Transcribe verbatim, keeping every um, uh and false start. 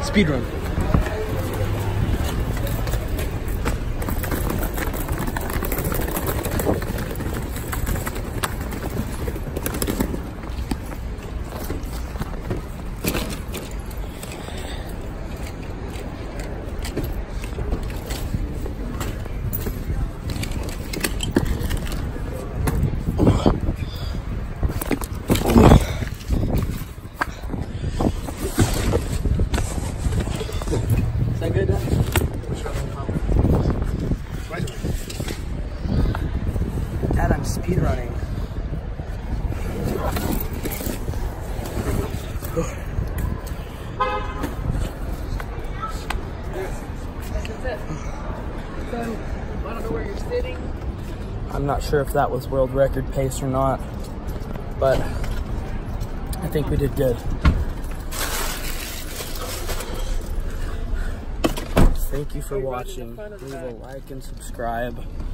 Speed run. Dad, I'm speed running. I don't know where you're sitting. I'm not sure if that was world record pace or not, but I think we did good. Thank you for watching. Leave a like and subscribe.